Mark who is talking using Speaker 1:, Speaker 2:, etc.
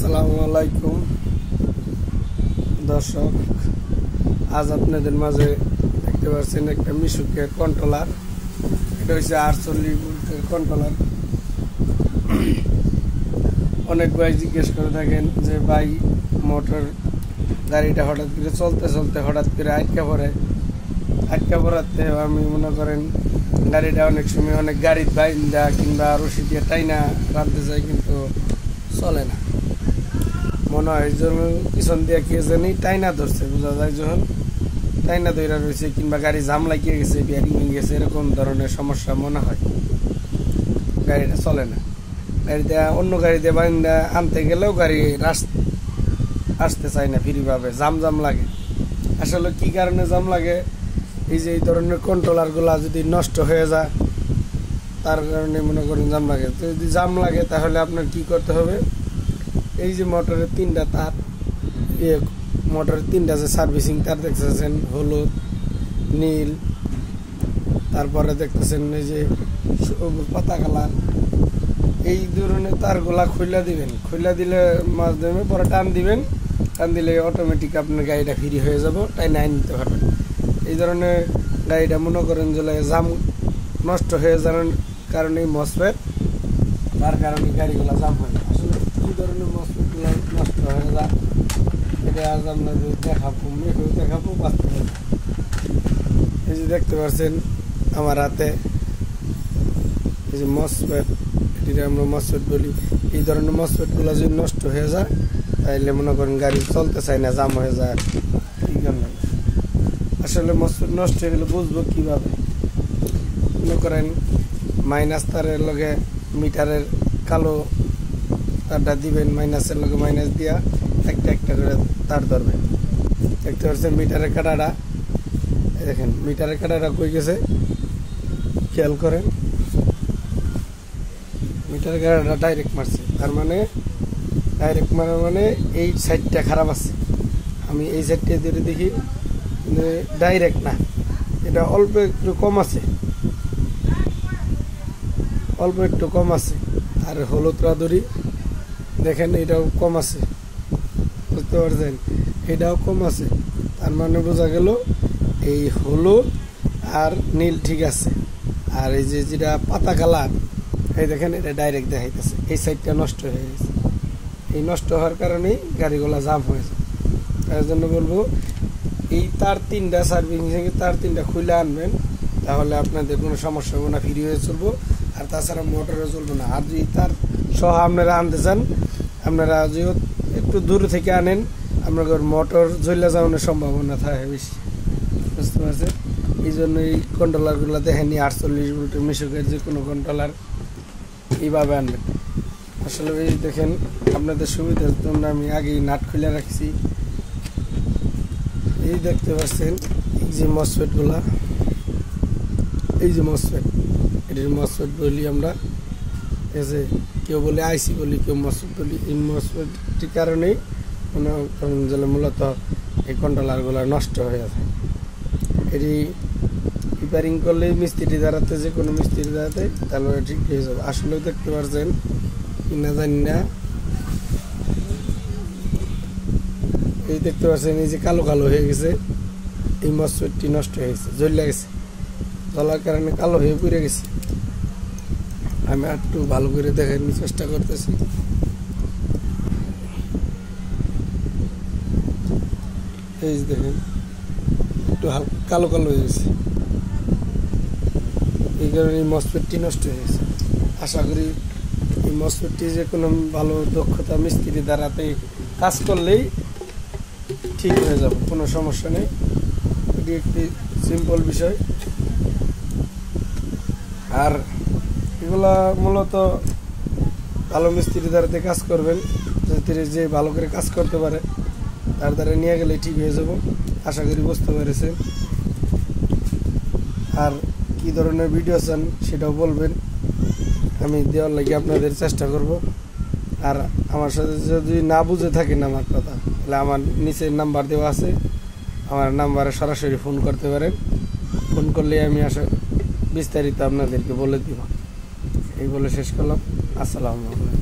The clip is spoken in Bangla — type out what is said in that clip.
Speaker 1: আসসালামু আলাইকুম দর্শক, আজ আপনাদের মাঝে দেখতে পাচ্ছেন একটা মিশুকের কন্ট্রোলার। এটা হচ্ছে 48 ভোল্টের কন্ট্রোলার। অনেক ভাই জিজ্ঞেস করে থাকেন যে ভাই মোটর গাড়িটা হঠাৎ করে চলতে চলতে হঠাৎ করে আটকা পড়াতে আমি মনে করেন গাড়িটা অনেক সময় অনেক গাড়ির বাইন্দা কিংবা রশি দিয়ে টাইনা রাখতে চাই, কিন্তু চলে না। মনে হয় যখন পিছন দিয়ে কে জানি টাইনা ধরছে, বোঝা যায় যখন টাইনা ধরা রয়েছে কিংবা গাড়ি জাম লাগিয়ে গেছে, বিয়ারিং গেছে, এরকম ধরনের সমস্যা মনে হয়। গাড়িটা চলে না। গাড়িতে অন্য গাড়িতে বাইন্দা আনতে গেলেও গাড়ি আসতে চায় না ফ্রিভাবে, জাম লাগে। আসলে কি কারণে জাম লাগে? এই যে এই ধরনের কন্ট্রোলারগুলা যদি নষ্ট হয়ে যায় তার কারণে মনে করেন জাম লাগে। তো যদি জাম লাগে তাহলে আপনার কি করতে হবে? এই যে মোটরের তিনটা তার, মোটরের তিনটা যে সার্ভিসিং তার দেখতেছেন হলুদ, নীল, তারপরে দেখতেছেন এই যে পাতা কালার, এই ধরনের তারগুলা খুলে দিবেন। খুলে দিলে মাধ্যমে পরে টান দিবেন, টান দিলে অটোমেটিক আপনার গাড়িটা ফ্রি হয়ে যাব, তাই নাই নিতে পারবেন। এই ধরনের গাড়িটা মনে করেন যে জাম নষ্ট হয়ে যাওয়ার কারণে মসফেট, তার কারণে গাড়িগুলো জাম হয়। আসলে কী ধরনের মসফেটগুলো নষ্ট হয়ে যায় এটা আজ আপনাদের দেখাবো বাস্তবে। এই যে দেখতে পাচ্ছেন আমার হাতে এই যে মসফেট, এটিকে আমরা মসফেট বলি। এই ধরনের মসফেটগুলো যদি নষ্ট হয়ে যায় তাইলে মনে করেন গাড়ি চলতে চায় না, জাম হয়ে যায়। এই কারণে আসলে মসফেট নষ্ট হয়ে গেলে বুঝবো কীভাবে? মনে করেন মাইনাস তারের লগে মিটারের কালো তারটা দিবেন, মাইনাসের লগে মাইনাস দিয়া একটা একটা করে তার ধরবেন। দেখতে পাচ্ছেন মিটারের কাটাটা, দেখেন মিটারের কাটাটা কই গেছে, খেয়াল করেন। মিটারের কাটাটা ডাইরেক্ট মারছে, তার মানে ডাইরেক্ট মারা মানে এই সাইডটা খারাপ আছে। আমি এই সাইডটা ধরে দেখি, ডাইরেক্ট না, এটা অল্প একটু কম আছে, অল্প একটু কম আছে। আর হলুদটা ধরি, দেখেন এটাও কম আছে, বুঝতে পারছেন? এটাও কম আছে। তার মানে বোঝা গেল এই হলুদ আর নীল ঠিক আছে। আর এই যে যেটা পাতা কালার, এই দেখেন এটা ডাইরেক্ট দেখাইতেছে, এই সাইডটা নষ্ট হয়ে গেছে। এই নষ্ট হওয়ার কারণেই গাড়িগুলো জাম হয়েছে। তার জন্য বলবো এই তার তিনটা সার্ভিসিং তার তিনটা খুলে আনবেন, তাহলে আপনাদের কোনো সমস্যা হবে না, ফ্রি হয়ে চলবো। আর তাছাড়া মোটরও চলবে না। আর যদি তার সহ আপনারা আনতে চান, আপনারা যদি একটু দূর থেকে আনেন, আপনাদের মোটর জ্বলে যাওয়ার সম্ভাবনা থাকে বেশি, বুঝতে পারছেন? এই জন্য এই কন্ট্রোলারগুলো দেখেনি 48 ভোল্টের মিশুকের যে কোনো কন্ট্রোলার এইভাবে আনবেন। আসলে এই দেখেন আপনাদের সুবিধার জন্য আমি আগেই নাট খুলে রাখছি। এই দেখতে পাচ্ছেন এই যে মসফেটগুলা, এই যে মসফেট, এটির মসফেট বলি আমরা। এসে কেউ বলে আইসি বলি, কেউ মসফেট বলি। এই মসফেটটির কারণেই মনে করেন যে মূলত এই কন্ট্রোলারগুলো নষ্ট হয়ে যায়। এটি রিপেয়ারিং করলেই মিস্ত্রি দাঁড়াতে, যে কোনো মিস্ত্রি দাঁড়াতে, তাহলে ঠিক হয়ে যাবে। আসলেও দেখতে পাচ্ছেন কিনা জানি না, এই দেখতে পাচ্ছেন এই যে কালো কালো হয়ে গেছে, এই মসফেটটি নষ্ট হয়ে গেছে, জ্বলে গেছে। জ্বলার কারণে কালো হয়ে পড়ে গেছে। আমি একটু ভালো করে দেখার চেষ্টা করতেছি। এই দেখেন একটু হালকা কালো কালো হয়ে গেছে, এই কারণে এই মসফেটটি নষ্ট হয়ে গেছে। আশা করি এই মসফেটটি যে কোনো ভালো দক্ষতা মিস্ত্রি দ্বারাতে কাজ করলেই ঠিক হয়ে যাবে, কোনো সমস্যা নেই। এটি একটি সিম্পল বিষয়। আর এগুলা মূলত ভালো মিস্ত্রি দ্বারাতে কাজ করবেন, যে ভালো করে কাজ করতে পারে তার দ্বারা নিয়ে গেলে ঠিক হয়ে যাব। আশা করি বুঝতে পেরেছেন। আর কি ধরনের ভিডিও চান সেটাও বলবেন, আমি দেওয়ার লাগে আপনাদের চেষ্টা করব। আর আমার সাথে যদি না বুঝে থাকেন আমার কথা, তাহলে আমার নিচের নাম্বার দেওয়া আছে, আমার নাম্বারে সরাসরি ফোন করতে পারেন। ফোন করলে আমি বিস্তারিত আপনাদেরকে বলে দিব। এই বলে শেষ করলাম। আসসালামু আলাইকুম।